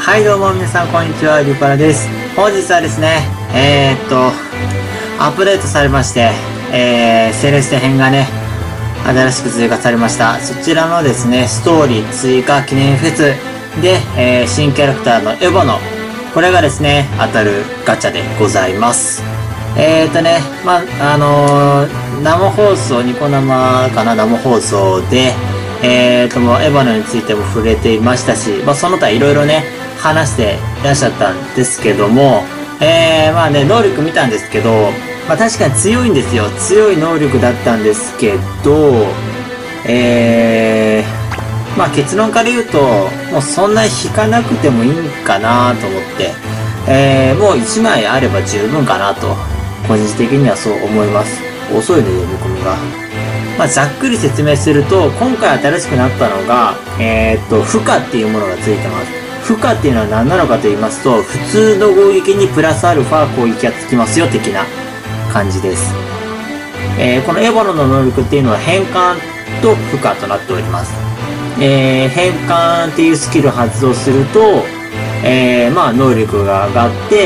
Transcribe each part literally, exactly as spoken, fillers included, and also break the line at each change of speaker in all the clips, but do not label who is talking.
はいどうも皆さんこんにちは、リュパラです。本日はですね、えー、っと、アップデートされまして、えー、セレステ編がね、新しく追加されました。そちらのですね、ストーリー追加記念フェスで、えー、新キャラクターのエボの、これがですね、当たるガチャでございます。えーっとね、まあ、あのー、生放送、ニコ生かな、生放送で、えーっと、もうエヴァノについても触れていましたし、まあ、その他いろいろね、話していらっしゃったんですけども、えー、まあね、能力見たんですけど、まあ確かに強いんですよ。強い能力だったんですけど、えー、まあ結論から言うと、もうそんな引かなくてもいいんかなと思って、えー、もういちまいあれば十分かなと、個人的にはそう思います。遅いね、読み込みが。まあざっくり説明すると、今回新しくなったのが、えーっと、負荷っていうものがついてます。負荷っていうのは何なのかと言いますと、普通の攻撃にプラスアルファ攻撃がつきますよ、的な感じです。えー、このエボロの能力っていうのは変換と負荷となっております。えー、変換っていうスキルを発動すると、えー、まあ能力が上がって、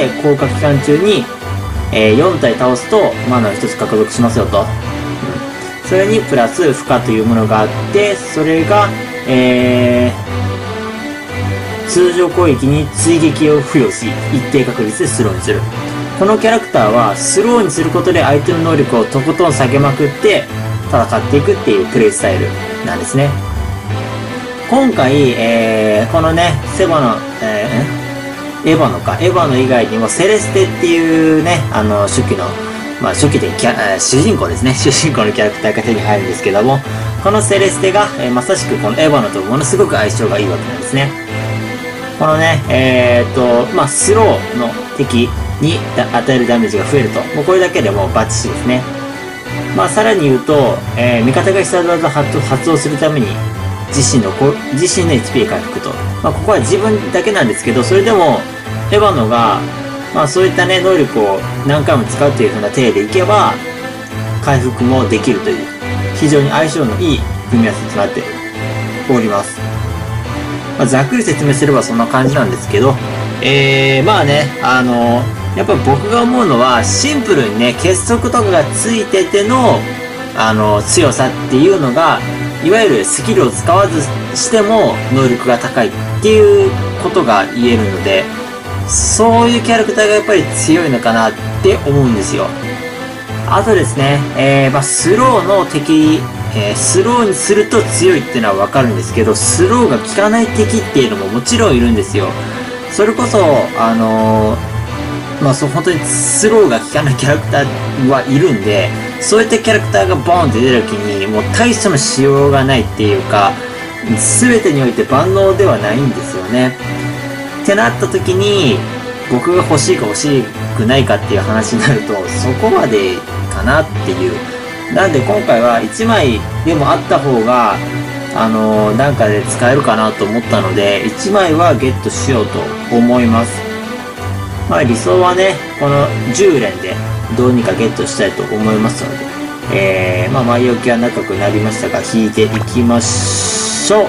効果期間中に、えー、よん体倒すとマナをひとつ獲得しますよと。それにプラス負荷というものがあって、それが、えー、通常攻撃に追撃を付与し、一定確率でスローにする。このキャラクターはスローにすることで相手の能力をとことん下げまくって戦っていくっていうプレイスタイルなんですね。今回、えー、このね、セバの、えー、エヴァのか、エヴァの以外にもセレステっていうね、あの、初期の、まあ初期でキャ、えー、主人公ですね。主人公のキャラクターが手に入るんですけども、このセレステが、えー、まさしくこのエヴァのとものすごく相性がいいわけなんですね。このね、えー、っと、まあスローの敵に与えるダメージが増えると。もうこれだけでもうバッチシですね。まあさらに言うと、えー、味方が必殺技を発発動するために、自身のこ、自身の エイチピー 回復と。まあここは自分だけなんですけど、それでも、エヴァノが、まあそういったね、能力を何回も使うという風な体でいけば、回復もできるという、非常に相性のいい組み合わせとなっております。まあざっくり説明すればそんな感じなんですけど、えー、まあね、あの、やっぱ僕が思うのは、シンプルにね、結束とかがついてての、あの、強さっていうのが、いわゆるスキルを使わずしても能力が高いっていうことが言えるので、そういうキャラクターがやっぱり強いのかなって思うんですよ。あとですね、えー、まあスローの敵、えー、スローにすると強いっていうのはわかるんですけど、スローが効かない敵っていうのももちろんいるんですよ。それこそ、あのー、まあそう、本当にスローが効かないキャラクターはいるんで、そういったキャラクターがボーンって出た時に、もう対処のしようがないっていうか、全てにおいて万能ではないんですよね。ってなった時に、僕が欲しいか欲しくないかっていう話になると、そこまでかなっていう。なんで今回はいちまいでもあった方が、あのー、なんかで使えるかなと思ったので、いちまいはゲットしようと思います。まあ理想はね、このじゅう連でどうにかゲットしたいと思いますので、えー、まあ前置きは長くなりましたが、引いていきましょう。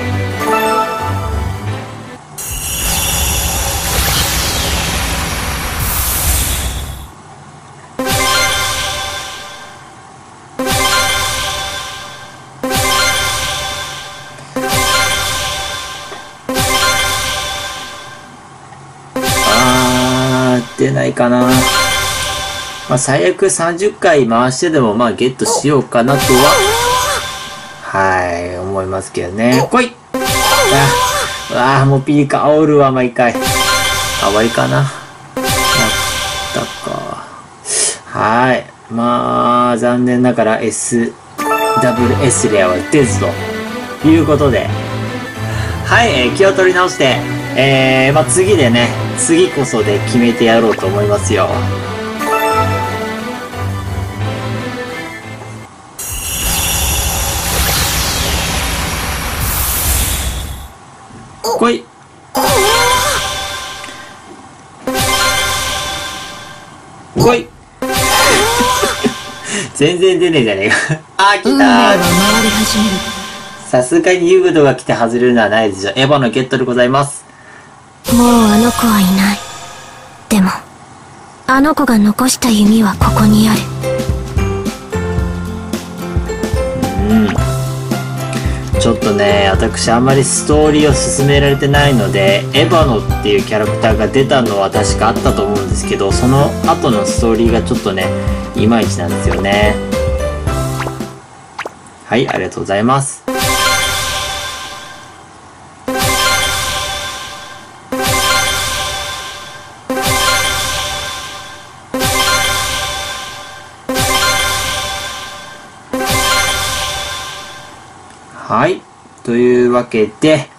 出ないかな。まあ、最悪さんじゅっかい回してでもまあゲットしようかなとは、はい、思いますけどね。来い！あ、わあ、もうピリカ煽るわ、毎回。あ、終わりかな。なったか。はい。まあ、残念ながら S、ダブル S レアは出ずということで。はい、えー、気を取り直して、えー、まあ、次でね、次こそで決めてやろうと思いますよ。来い。来い。全然出ねえじゃねえか。あー、来たー。さすがにユグドが来て外れるのはないでしょ。エヴァのゲットでございます。
もうあの子はいない。でもあの子が残した弓はここにある。
うん、ちょっとね、私あんまりストーリーを進められてないので、エヴァノっていうキャラクターが出たのは確かあったと思うんですけど、その後のストーリーがちょっとね、いまいちなんですよね。はい、ありがとうございます。はい。というわけで、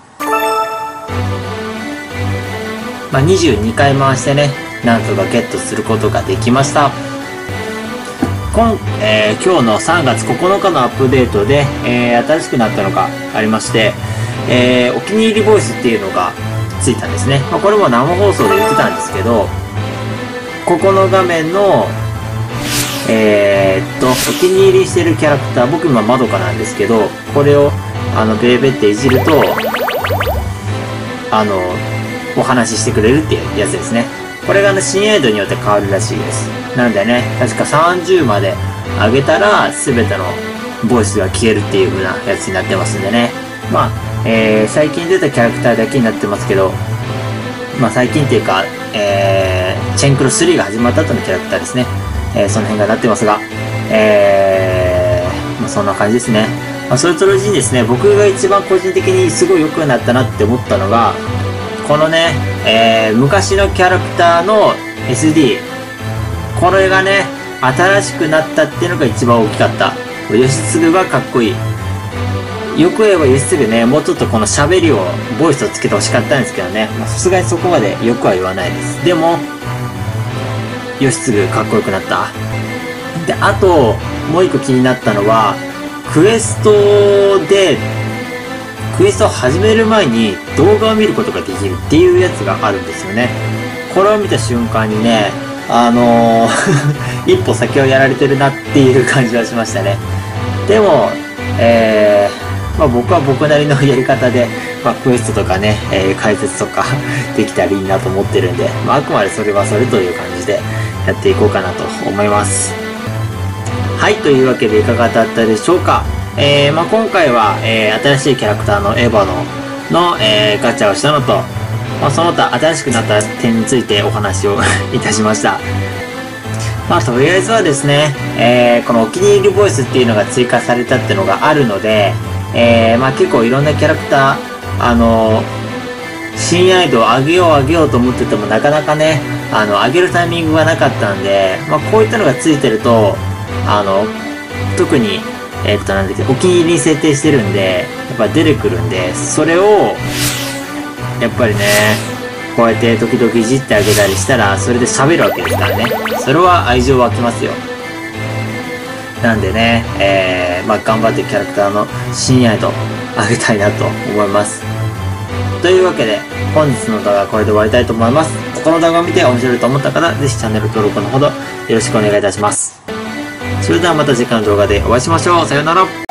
まあ、にじゅうにかい回してね、なんとかゲットすることができました。今、えー、今日のさんがつここのかのアップデートで、えー、新しくなったのがありまして、えー、お気に入りボイスっていうのがついたんですね。まあ、これも生放送で言ってたんですけど、ここの画面の、えー、っと、お気に入りしてるキャラクター、僕今まどかなんですけど、これを、あの、ベーベっていじると、あの、お話ししてくれるっていうやつですね。これがね、親愛度によって変わるらしいです。なんでね、確かさんじゅうまで上げたら、すべてのボイスが消えるっていう風なやつになってますんでね。まあ、えー、最近出たキャラクターだけになってますけど、まあ最近っていうか、えー、チェンクロスリーが始まった後のキャラクターですね。えー、その辺がなってますが、えー、まあそんな感じですね。まあそれと同時にですね、僕が一番個人的にすごい良くなったなって思ったのが、このね、えー、昔のキャラクターの エスディー、これがね、新しくなったっていうのが一番大きかった。義継がかっこいい。よく言えば義継ね、もうちょっとこの喋りを、ボイスをつけてほしかったんですけどね。さすがにそこまでよくは言わないです。でも、義継かっこよくなった。で、あと、もう一個気になったのは、クエストで、クエストを始める前に動画を見ることができるっていうやつがあるんですよね。これを見た瞬間にね、あのー、一歩先をやられてるなっていう感じはしましたね。でも、えー、まあ僕は僕なりのやり方で、まあクエストとかね、えー、解説とかできたらいいなと思ってるんで、まああくまでそれはそれという感じでやっていこうかなと思います。はい、というわけでいかがだったでしょうか。えー、まあ今回は、えー、新しいキャラクターのエヴァノの、えー、ガチャをしたのと、まあその他新しくなった点についてお話をいたしました。まあとりあえずはですね、えー、このお気に入りボイスっていうのが追加されたっていうのがあるので、えー、まあ結構いろんなキャラクター、あのー、親愛度を上げよう上げようと思っててもなかなかね、あの、上げるタイミングがなかったんで、まあこういったのがついてると、あの、特に、えー、っとなんだっけ、お気に入りに設定してるんで、やっぱ出てくるんで、それを、やっぱりね、こうやって時々いじってあげたりしたら、それで喋るわけですからね。それは愛情湧きますよ。なんでね、えー、まあ頑張ってキャラクターの親愛度上げたいなと思います。というわけで、本日の動画はこれで終わりたいと思います。この動画を見て面白いと思った方、ぜひチャンネル登録のほどよろしくお願いいたします。それではまた次回の動画でお会いしましょう。さようなら。